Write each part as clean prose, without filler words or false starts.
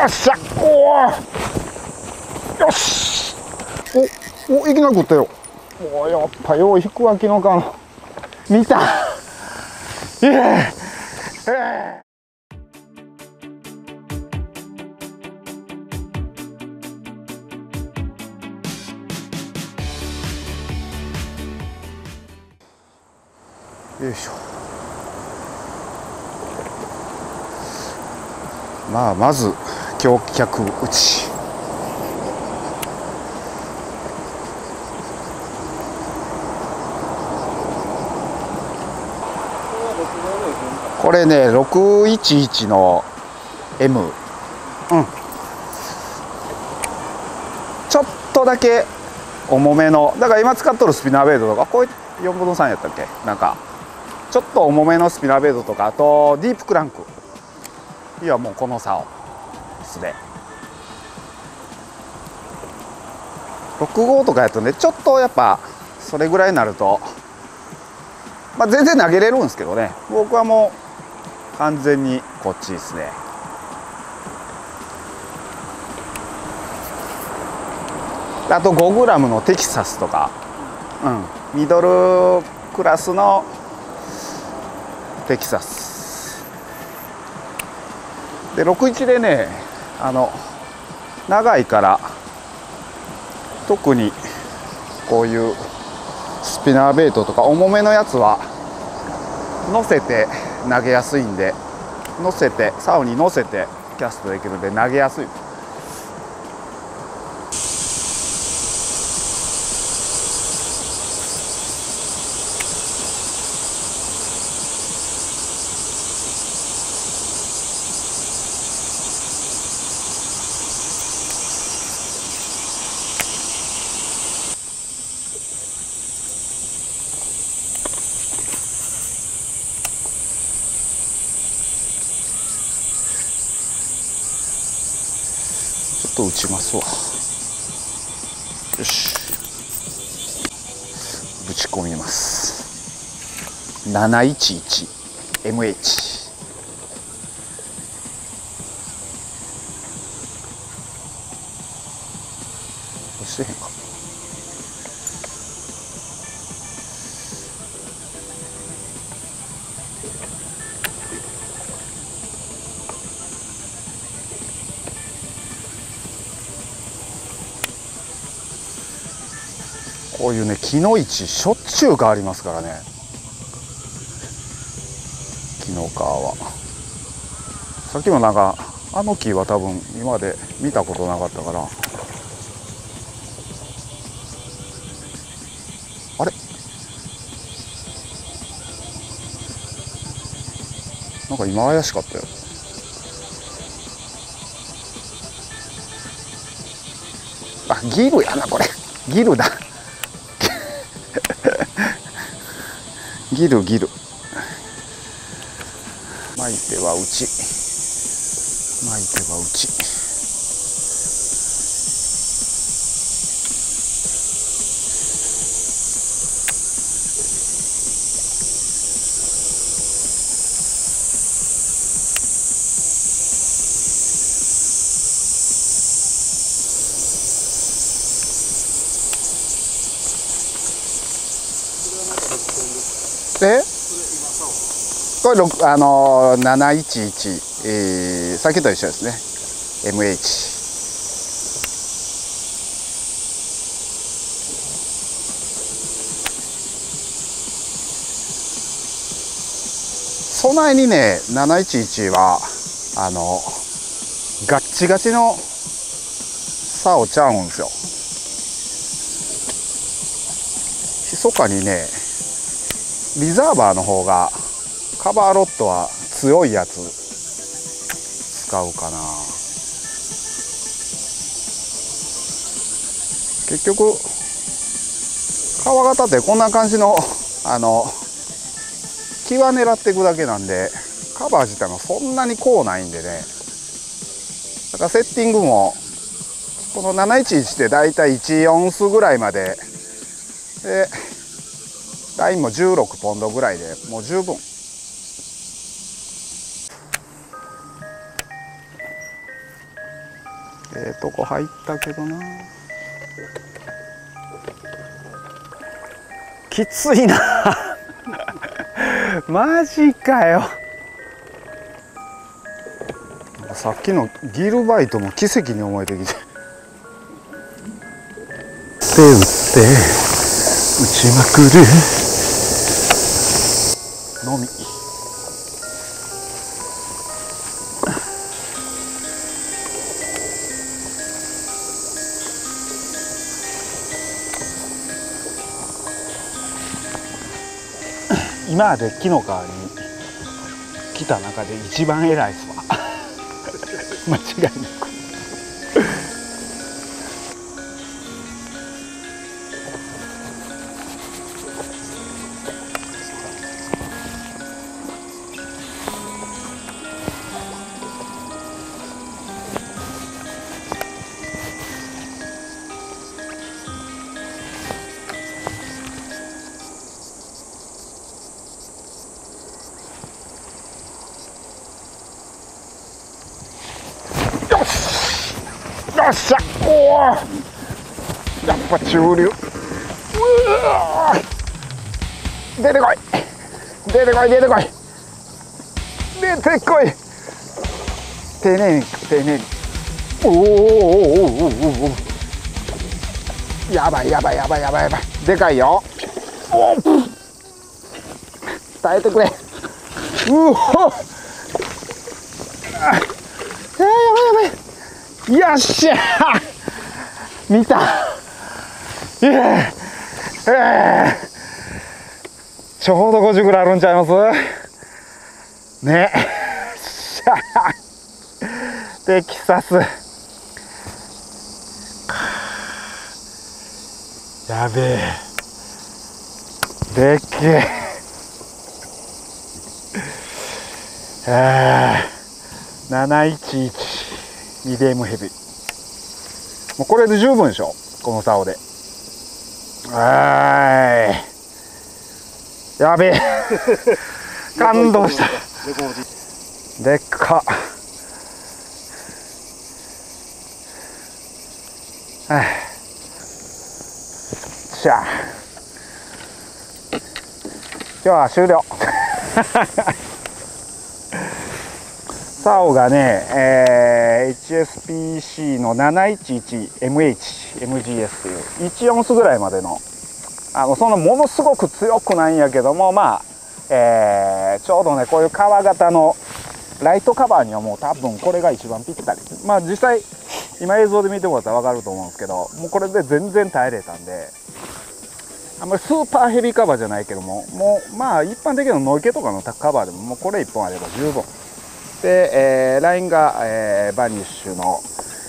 っしゃ、おー、よし、お、いきなり食ったよ。おー、やっぱよう引くわ、昨日か見た。よいしょ。まあまず橋脚打ち。これね611の M、うん、ちょっとだけ重めの、だから今使っとるスピナーベイドとか、これ4分の3やったっけ、なんかちょっと重めのスピナーベイドとか、あとディープクランク、いやもうこの差をですね。6号とかやとね、ちょっとやっぱそれぐらいになると、まあ、全然投げれるんですけどね、僕はもう完全にこっちですね。あと 5g のテキサスとか、うん、ミドルクラスのテキサスで、61でね、長いから特にこういうスピナーベイトとか重めのやつは乗せて投げやすいんで、乗せて竿に乗せてキャストできるんで投げやすい。ちょっと打ちますわ。よし、ぶち込みます。 711MH。 押してへんか。こういうね木の位置しょっちゅう変わりますからね。木の皮はさっきもなんかあの木は多分今まで見たことなかったから、あれなんか今怪しかったよ。あ、ギルやなこれ、ギルだギル巻いては打ち、巻いては打ち。でこれ711、さっきと一緒ですね。 MH。 備えにね711はガッチガチの竿ちゃうんですよ。密かにねリザーバーの方がカバーロッドは強いやつ使うかな。結局川型ってこんな感じの際狙っていくだけなんで、カバー自体もそんなにこうないんでね。だからセッティングもこの711ってだいたい1オンスぐらいまでで、ラインも16ポンドぐらいでもう十分。 とこ入ったけどな。きついなマジかよ。さっきのギルバイトも奇跡に思えてきて、打って打ちまくるのみ。今まで木の川に来た中で一番偉いっすわ間違いなく。よっしゃ、おお、やっぱ中流。出てこい出てこい出てこい出てこい。丁寧に丁寧に。おおおおおお、やばいやばいやばいやばいやばい、でかいよ。おお、耐えてくれ。うお、やばいやばい。よっしゃ見た。ちょうど50ぐらいあるんちゃいますね。しゃテキサスやべえ、でっけえ。711ミディアムヘビー、もうこれで十分でしょ、この竿で。やべえ感動した。でっか。しゃあ今日は終了竿がね、HSPC の 711MH、MGS という1オンスぐらいまでの、そのものすごく強くないんやけども、まあ、ちょうどね、こういう川型のライトカバーにはもう多分これが一番ぴったり。まあ実際、今映像で見てもらったら分かると思うんですけど、もうこれで全然耐えれたんで、あんまりスーパーヘビーカバーじゃないけども、もうまあ一般的なノイケとかのカバーでももうこれ1本あれば十分。で、ラインが、バニッシュの、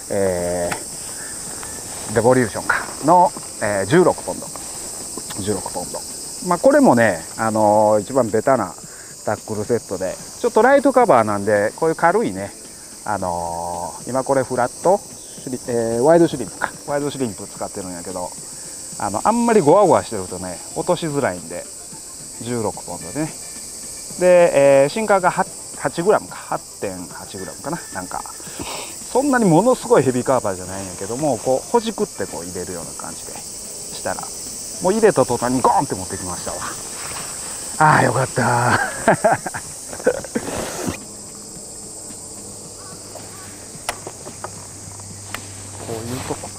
レボリューションかの、16ポンド。16ポンド。まあこれもね、一番ベタなタックルセットで、ちょっとライトカバーなんで、こういう軽いね、今これフラット、ワイドシュリンプか。ワイドシュリンプ使ってるんやけど、あんまりゴワゴワしてるとね、落としづらいんで、16ポンドでね。で、シンカーが8グラムか、8.8グラムかな。なんか、そんなにものすごいヘビーカーバーじゃないんやけども、こう、ほじくってこう入れるような感じでしたら、もう入れた途端にゴーンって持ってきましたわ。ああ、よかったこういうとこ。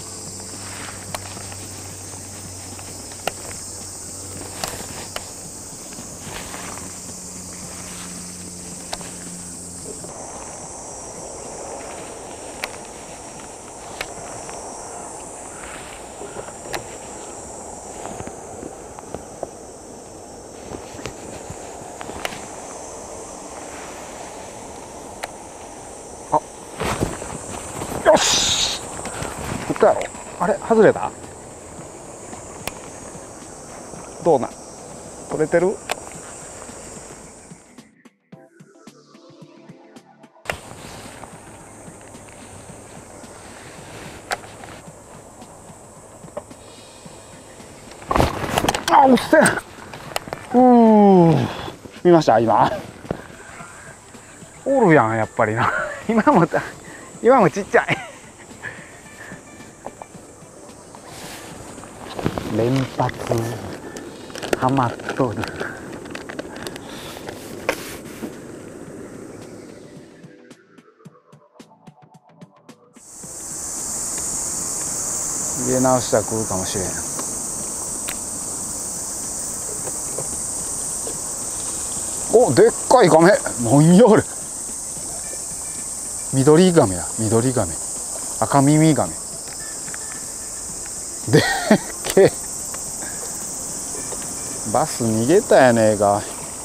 よし、振ったやろ。あれ外れた。どうなん、取れてる。あ、うっせん。見ました。今おるやん、やっぱりな今もちっちゃい連発ハマっとる。入れ直したら来るかもしれん。お、でっかいガメ。なんやあれ。緑ガメや、緑ガメ。赤耳ガメ。でっけえ。バス逃げたやねえか。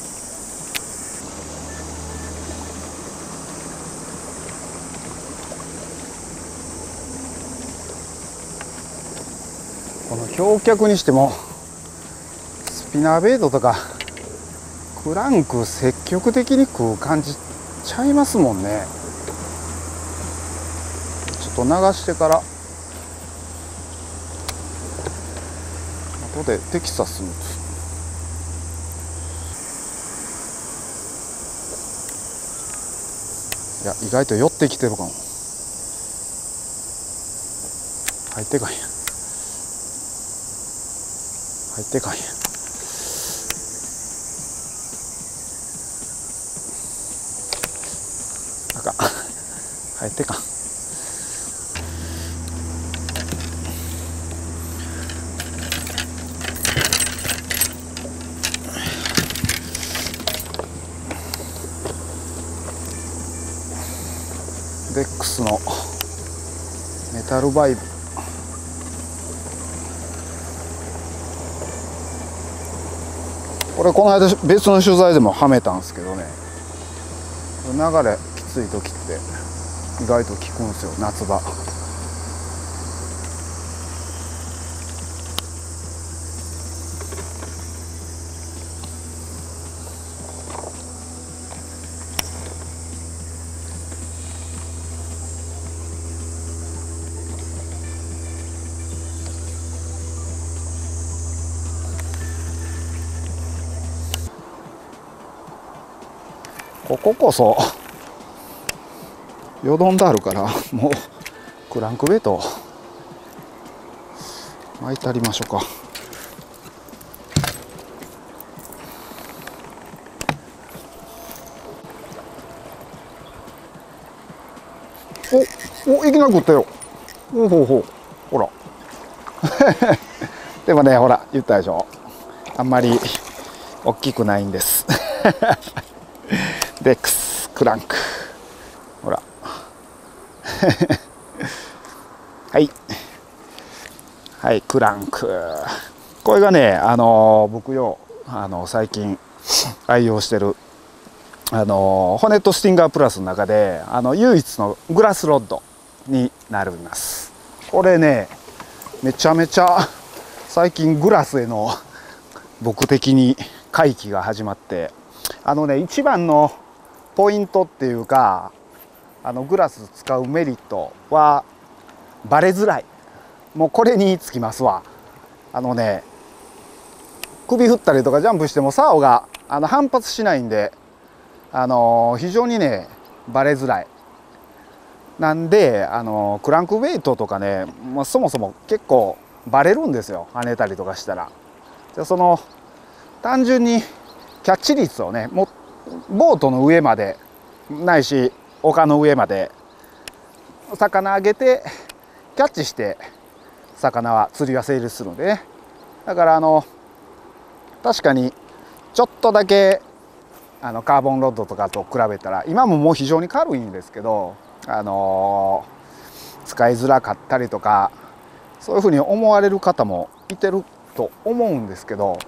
この橋脚にしてもスピナーベイトとかクランク積極的に食う感じちゃいますもんね。ちょっと流してから後でテキサスにいや意外と寄ってきてるかも。入ってかんや、入ってかんや。あかん、入ってかん。デックスのメタルバイブ。これこの間別の取材でもはめたんですけどね、流れきつい時って意外と効くんですよ、夏場。こここそよどんであるからもうクランクベイト巻いてありましょうか。おいきなり食ったよ。ほうほうほう、ほらでもね、ほら言ったでしょ、あんまり大きくないんですデックスクランク、ほらはいはい、クランク。これがね、僕よ最近愛用してるホネットスティンガープラスの中で唯一のグラスロッドになります。これね、めちゃめちゃ最近グラスへの僕的に回帰が始まって、一番のポイントっていうか、グラス使うメリットはバレづらい。もうこれにつきますわ。首振ったりとかジャンプしても竿が反発しないんで、非常にねバレづらい。なんでクランクウェイトとかね、そもそも結構バレるんですよ、跳ねたりとかしたら。じゃその単純にキャッチ率をね、ボートの上までないし丘の上まで魚あげてキャッチして魚は釣りは成立するのでね。だから確かにちょっとだけカーボンロッドとかと比べたら今ももう非常に軽いんですけど、使いづらかったりとかそういうふうに思われる方もいてると思うんですけど、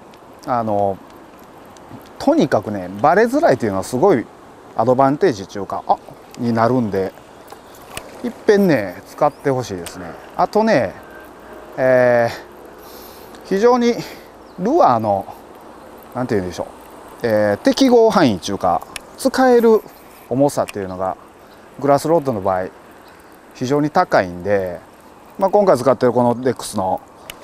とにかくねバレづらいというのはすごいアドバンテージっていうかになるんで、いっぺんね使ってほしいですね。あとね、非常にルアーのなんて言うんでしょう、適合範囲っていうか使える重さっていうのがグラスロッドの場合非常に高いんで、今回使ってるこのデックスの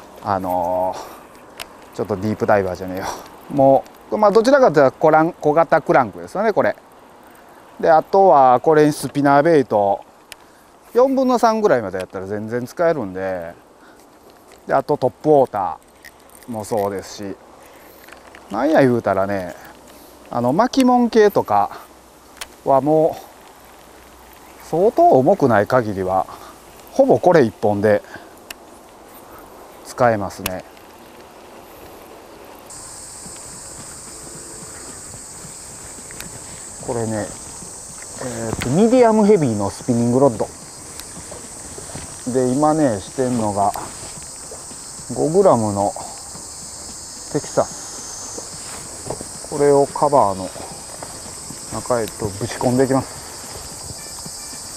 ちょっとディープダイバーじゃねえよ、もうどちらかというと小型クランクですよねこれで。あとはこれにスピナーベイト4分の3ぐらいまでやったら全然使えるんで、あとトップウォータもそうですし、なんや言うたらね、巻物系とかはもう相当重くない限りはほぼこれ1本で使えますね。これね、ミディアムヘビーのスピニングロッドで、今ねしてんのが 5g のテキサス、これをカバーの中へとぶち込んでいきます。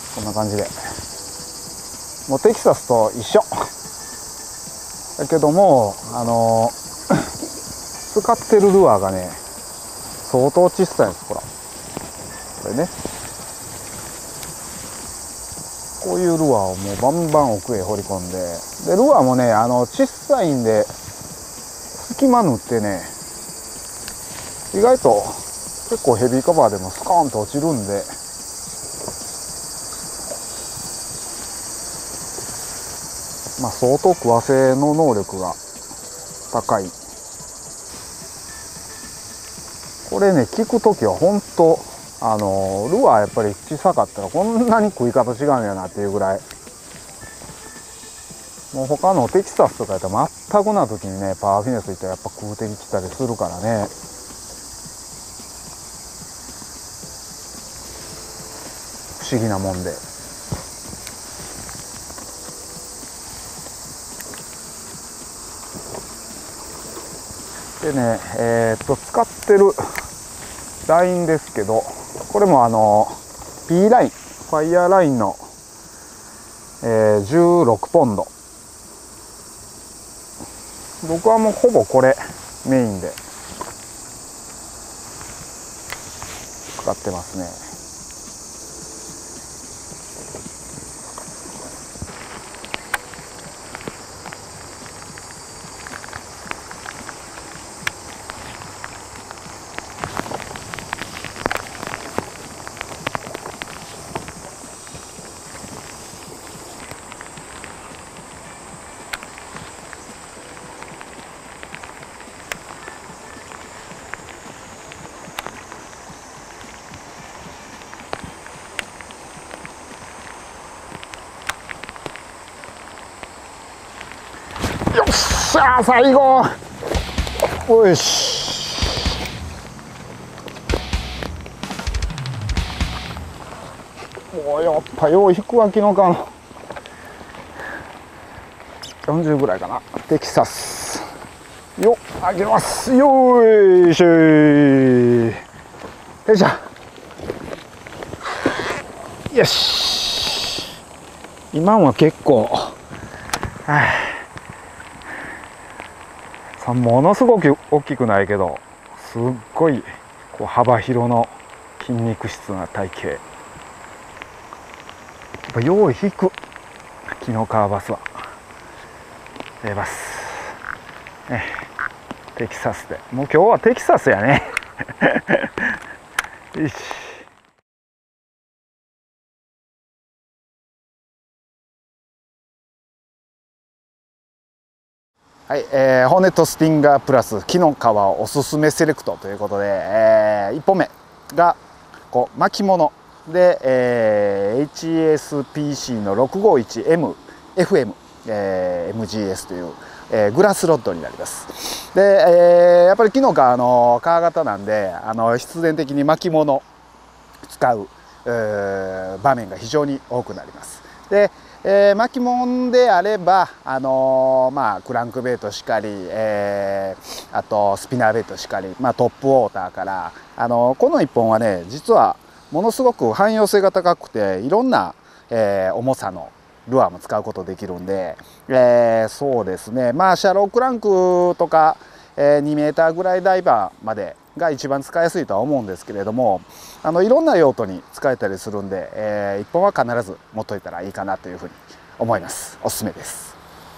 こんな感じで、もうテキサスと一緒だけども、使ってるルアーがね相当小さいです。ほらこれね、こういうルアーをもうバンバン奥へ放り込んで、でルアーもね小さいんで隙間縫ってね、意外と結構ヘビーカバーでもスコーンと落ちるんで、まあ相当食わせの能力が高い。これね聞くときは本当ルアーやっぱり小さかったらこんなに食い方違うんやなっていうぐらい、もう他のテキサスとかやったら全くな時にねパワーフィネスいったらやっぱ食うてきたりするからね。不思議なもんで。でね使ってるラインですけど、これもP ライン、ファイヤーラインの、16ポンド。僕はもうほぼこれメインで使ってますね。よっしゃー、最後。おいし。おー、やっぱよう引くわ、昨日かの40ぐらいかな。テキサスよっ、あげます。よーいしょー。よいしょ。よし、今は結構ものすごく大きくないけど、すっごいこう幅広の筋肉質な体型。やっぱよう引く、キノカワバスはバス、ね、テキサスでもう今日はテキサスやねよし。はい、ホーネットスティンガープラスキノカワおすすめセレクトということで、1本目がこう巻物で、HSPC の 651MFM、MGS という、グラスロッドになります。で、やっぱりキノカ川型なんで必然的に巻物使う場面が非常に多くなります。で巻物であればクランクベイトしかり、あとスピナーベイトしかり、トップウォーターからこの1本はね実はものすごく汎用性が高くて、いろんな、重さのルアーも使うことできるんで、そうですね、シャロークランクとか、2メーターぐらいダイバーまでが一番使いやすいとは思うんですけれども、いろんな用途に使えたりするんで、1本は必ず持っといたらいいかなというふうに思います。おすすめです。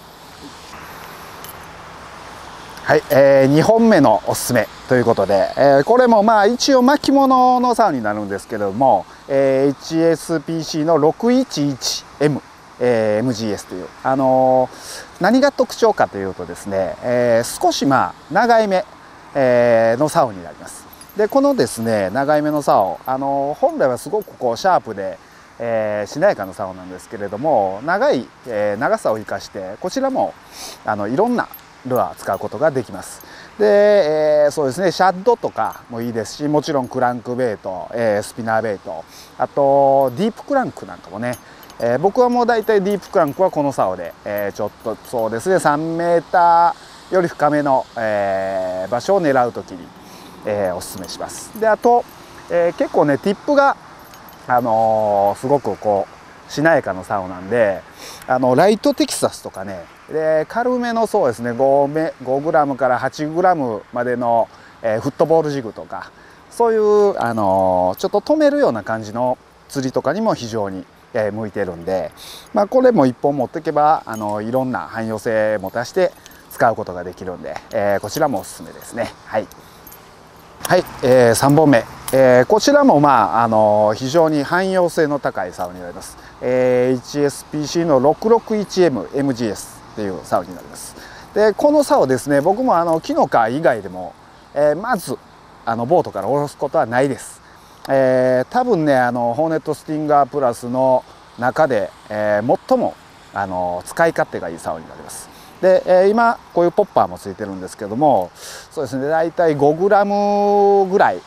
はい、2本目のおすすめということで、これも一応巻物の竿になるんですけれども、HSPC の 611M MGS という、何が特徴かというとですね、少し長い目、の竿になります。でこのですね長い目の竿、本来はすごくこうシャープで、しなやかな竿なんですけれども、長い、長さを生かしてこちらもいろんなルアー使うことができます。で、そうですね、シャッドとかもいいですし、もちろんクランクベイト、スピナーベイト、あとディープクランクなんかもね、僕はもう大体ディープクランクはこの竿で、ちょっとそうですね3メーターより深めの、場所を狙う時に、おすすめします。であと、結構ねティップが、すごくこうしなやかな竿なんで、ライトテキサスとかね、で軽めのそうですね5グラムから8グラムまでの、フットボールジグとか、そういう、ちょっと止めるような感じの釣りとかにも非常に、向いてるんで、これも1本持っていけばいろんな汎用性持たして使うことができるんで、こちらもおすすめですね。はい、はい、3本目、こちらも非常に汎用性の高い竿になります。HSPC の 661MMGS っていう竿になります。でこの竿ですね、僕もキノカ以外でも、まずボートから下ろすことはないです。多分ねホーネットスティンガープラスの中で、最も使い勝手がいい竿になります。で、今こういうポッパーもついてるんですけども、そうですね大体5グラムぐらい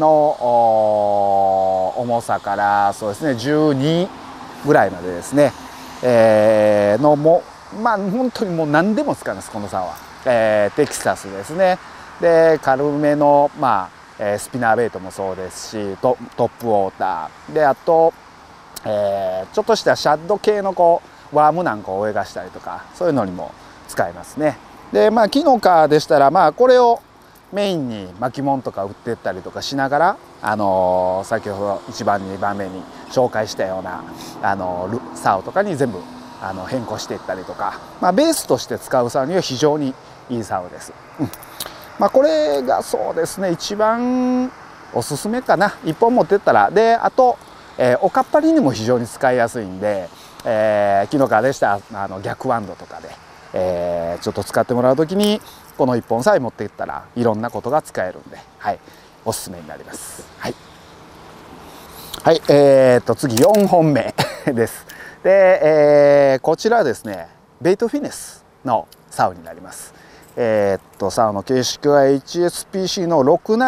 の重さからそうですね12ぐらいまでですね、のも本当にもう何でも使います、この竿は。テキサスですね。で軽めのスピナーベイトもそうですし、トップウォーターで、あと、ちょっとしたシャッド系のこうワームなんかを泳がしたりとか、そういうのにも使えますね。でキノカでしたらこれをメインに巻物とか売ってったりとかしながら、先ほど1番2番目に紹介したような竿とかに全部変更していったりとか、ベースとして使う竿には非常にいい竿です。これがそうですね一番おすすめかな、1本持ってったら。であと、おかっぱりにも非常に使いやすいんで、キノカでしたら逆ワンドとかで、ちょっと使ってもらう時にこの1本さえ持っていったらいろんなことが使えるんで、はい、おすすめになります。はい、はい、次4本目です。で、こちらはですねベイトフィネスの竿になります。竿の形式は HSPC の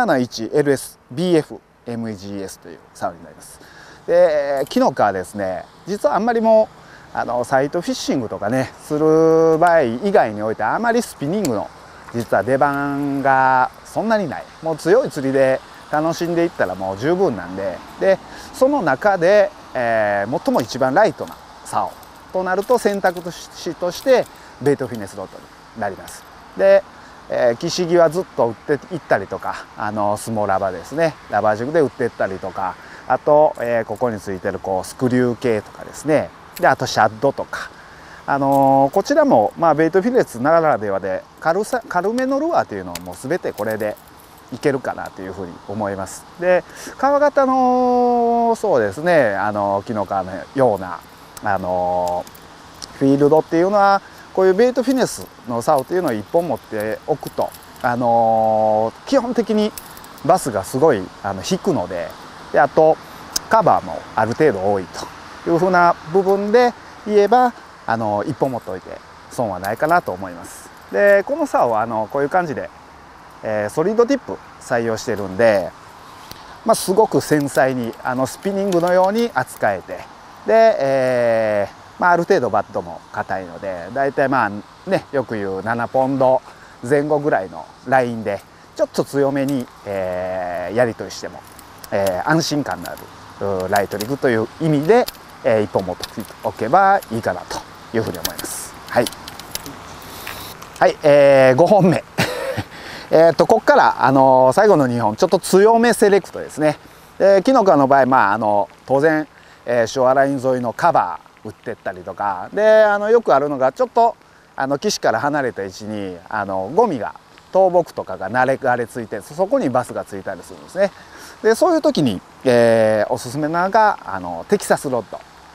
671LSBFMGS という竿になります。でキノカはですね実はあんまりもうサイトフィッシングとかねする場合以外においてあまりスピニングの実は出番がそんなにない、もう強い釣りで楽しんでいったらもう十分なんで、その中で、最も一番ライトな竿となると選択肢としてベイトフィネスロッドになります。で、岸際ずっと打っていったりとか、スモラバですね、ラバー軸で打っていったりとか、あと、ここについてるこうスクリュー系とかですね、であとシャッドとか、こちらもベイトフィネスならではで軽めのルアーというのはもう全てこれでいけるかなというふうに思います。で川型のそうですねキノカのようなフィールドっていうのはこういうベイトフィネスの竿というのを1本持っておくと、基本的にバスがすごい引くので、あとカバーもある程度多いというふうな部分で言えば1本持っておいて損はないかなと思います。でこの竿はこういう感じで、ソリッドティップ採用してるんで、すごく繊細にスピニングのように扱えて、で、ある程度バットも硬いのでだいたいよく言う7ポンド前後ぐらいのラインでちょっと強めに、やり取りしても、安心感のあるライトリグという意味で、1本持っておけばいいかなというふうに思います。はい、はい、5本目ここから最後の2本ちょっと強めセレクトですね。キノカの場合、当然、ショアライン沿いのカバー打ってったりとかで、よくあるのがちょっと岸から離れた位置にゴミが倒木とかが流れ着いて、そこにバスがついたりするんですね。でそういう時に、おすすめなのがテキサスロッド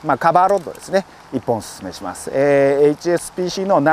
カバーロッドですね、1本おすすめします。HSPC の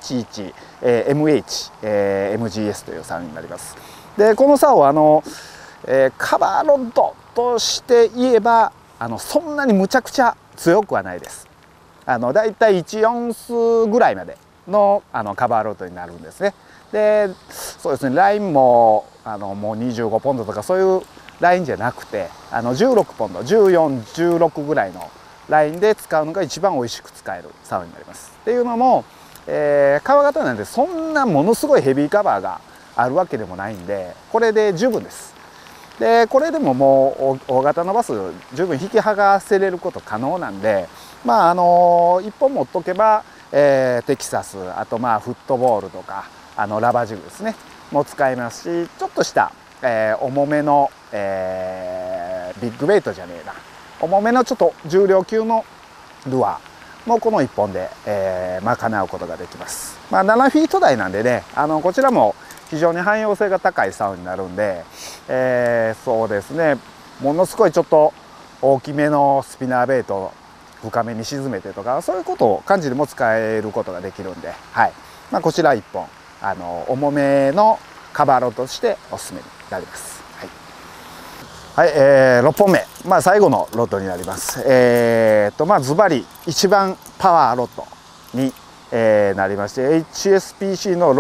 711MH、MGS という竿になります。でこの竿はカバーロッドとして言えばそんなにむちゃくちゃ強くはないです。だいたい1オンスぐらいまでのカバーロッドになるんですね。でそうですね、ラインももう25ポンドとかそういうラインじゃなくて16ポンド14、16ぐらいのラインで使うのが一番おいしく使える竿になります。っていうのも、革型なんでそんなものすごいヘビーカバーがあるわけでもないんで、これで十分です。でこれでももう大型のバス十分引き剥がせれること可能なんで、1本持っとけば、テキサス、あとフットボールとかラバージグですねも使えますし、ちょっとした、重めの、ビッグベイトじゃねえな、重めのちょっと重量級のルアーもこの1本で、賄うことができます。7フィート台なんでね、こちらも非常に汎用性が高い竿になるんで、そうですね、ものすごいちょっと大きめのスピナーベイトを深めに沈めてとか、そういうことを感じでも使えることができるんで、はい、こちら1本重めのカバーロッドとしておすすめになります。はい、6本目、最後のロッドになります。ズバリ一番パワーロッドに、なりまして HSPC の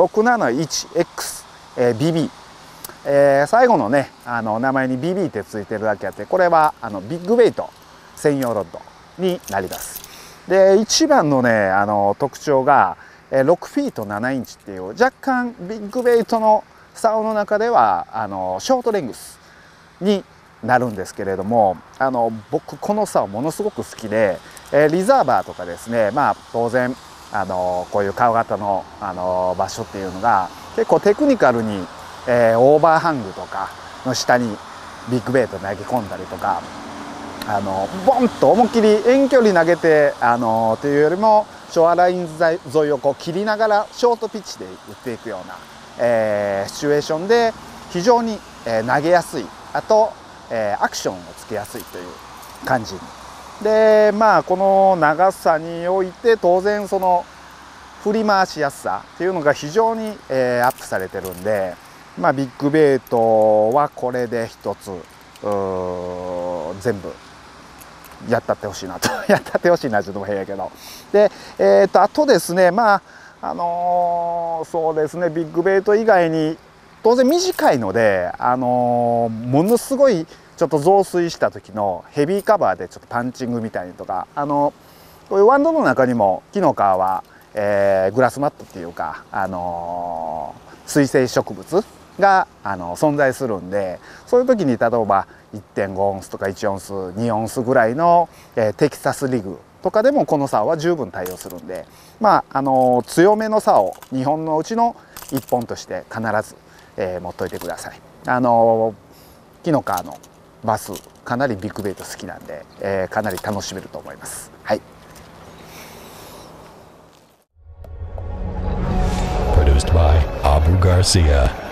671X、BB、最後のね名前に BB ってついてるだけあって、これはビッグベイト専用ロッドになります。で一番のね特徴が6フィート7インチっていう若干ビッグベイトの竿の中ではショートレングスになるんですけれども、僕この竿ものすごく好きで、リザーバーとかですね、当然こういう川型の場所っていうのが結構テクニカルに、オーバーハングとかの下にビッグベイト投げ込んだりとか、ボンと思いっきり遠距離投げてというよりもショアライン沿いをこう切りながらショートピッチで打っていくような、シチュエーションで非常に、投げやすい、あと、アクションをつけやすいという感じで、この長さにおいて当然その振り回しやすさっていうのが非常に、アップされてるんで、ビッグベイトはこれで一つ全部やったってほしいなとやったってほしいなちょっと変やけど、であとですねそうですね、ビッグベイト以外に当然短いのでものすごいちょっと増水した時のヘビーカバーでちょっとパンチングみたいにとか、こういうワンドの中にも木の皮は、グラスマットっていうか水生植物が存在するんで、そういう時に例えば 1.5 オンスとか1オンス2オンスぐらいの、テキサスリグとかでもこの竿は十分対応するんで、強めの竿2本のうちの1本として必ず、持っといてください。木の皮のバスかなりビッグベイト好きなんで、かなり楽しめると思います。はい。 Produced by Abu Garcia.